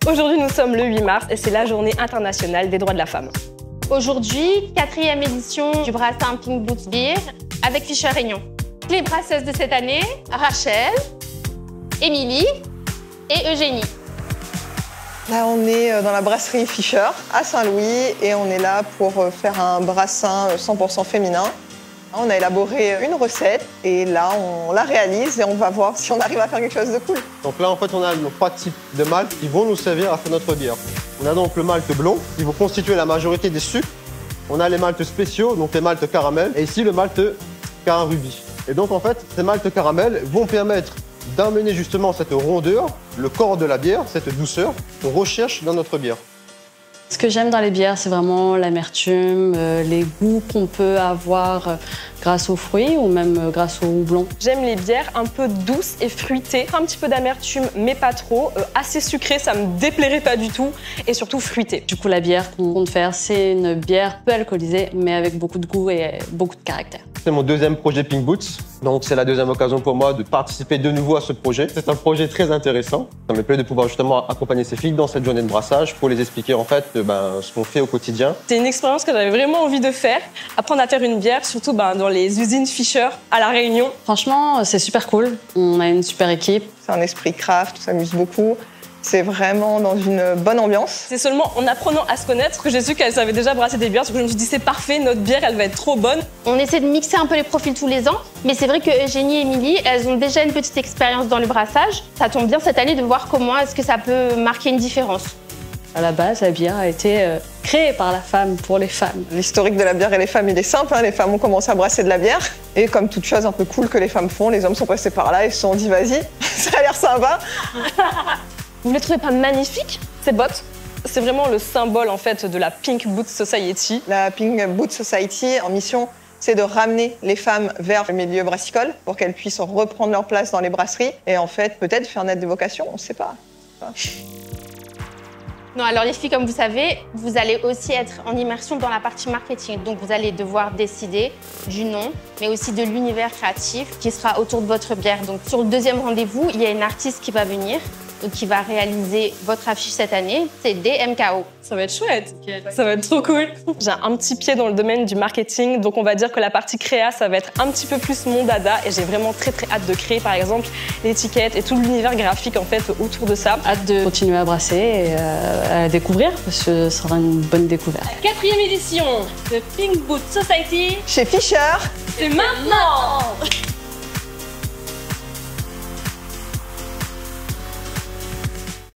Aujourd'hui, nous sommes le 8 mars et c'est la journée internationale des droits de la femme. Aujourd'hui, 4e édition du brassin Pink Boots Beer avec Fischer Réunion. Les brasseuses de cette année, Rachel, Émilie et Eugénie. Là, on est dans la brasserie Fischer à Saint-Louis et on est là pour faire un brassin 100% féminin. On a élaboré une recette et là, on la réalise et on va voir si on arrive à faire quelque chose de cool. Donc là, en fait, on a nos 3 types de maltes qui vont nous servir à faire notre bière. On a donc le malt blond qui va constituer la majorité des sucres. On a les maltes spéciaux, donc les maltes caramel, et ici le malt Cara-Ruby. Et donc, en fait, ces maltes caramel vont permettre d'amener justement cette rondeur, le corps de la bière, cette douceur qu'on recherche dans notre bière. Ce que j'aime dans les bières, c'est vraiment l'amertume, les goûts qu'on peut avoir grâce aux fruits ou même grâce au houblon. J'aime les bières un peu douces et fruitées, un petit peu d'amertume mais pas trop, assez sucrée, ça me déplairait pas du tout et surtout fruitée. Du coup, la bière qu'on compte faire, c'est une bière peu alcoolisée mais avec beaucoup de goût et beaucoup de caractère. C'est mon 2e projet Pink Boots, donc c'est la 2e occasion pour moi de participer de nouveau à ce projet. C'est un projet très intéressant. Ça me plaît de pouvoir justement accompagner ces filles dans cette journée de brassage pour les expliquer en fait ce qu'on fait au quotidien. C'est une expérience que j'avais vraiment envie de faire, apprendre à faire une bière, surtout dans les usines Fischer à La Réunion. Franchement, c'est super cool. On a une super équipe. C'est un esprit craft, on s'amuse beaucoup. C'est vraiment dans une bonne ambiance. C'est seulement en apprenant à se connaître que j'ai su qu'elle savait déjà brasser des bières, parce que je me suis dit c'est parfait, notre bière elle va être trop bonne. On essaie de mixer un peu les profils tous les ans, mais c'est vrai que Eugénie et Émilie, elles ont déjà une petite expérience dans le brassage. Ça tombe bien cette année de voir comment est-ce que ça peut marquer une différence. À la base, la bière a été créée par la femme, pour les femmes. L'historique de la bière et les femmes, il est simple. Les femmes ont commencé à brasser de la bière. Et comme toute chose un peu cool que les femmes font, les hommes sont passés par là et se sont dit vas-y, ça a l'air sympa. Vous ne les trouvez pas magnifiques, ces bottes? C'est vraiment le symbole en fait de la Pink Boots Society. La Pink Boots Society, en mission, c'est de ramener les femmes vers le milieu brassicole pour qu'elles puissent reprendre leur place dans les brasseries et en fait peut-être faire naître des vocations, on ne sait pas. Non, alors les filles, comme vous savez, vous allez aussi être en immersion dans la partie marketing. Donc vous allez devoir décider du nom, mais aussi de l'univers créatif qui sera autour de votre bière. Donc sur le 2e rendez-vous, il y a une artiste qui va venir, donc qui va réaliser votre affiche cette année, c'est DMKO. Ça va être chouette, ça va être trop cool. J'ai un petit pied dans le domaine du marketing, donc on va dire que la partie créa, ça va être un petit peu plus mon dada et j'ai vraiment très hâte de créer par exemple l'étiquette et tout l'univers graphique en fait autour de ça. Hâte de continuer à brasser et à découvrir parce que ce sera une bonne découverte. 4e édition de Pink Boots Society Chez Fischer, c'est maintenant.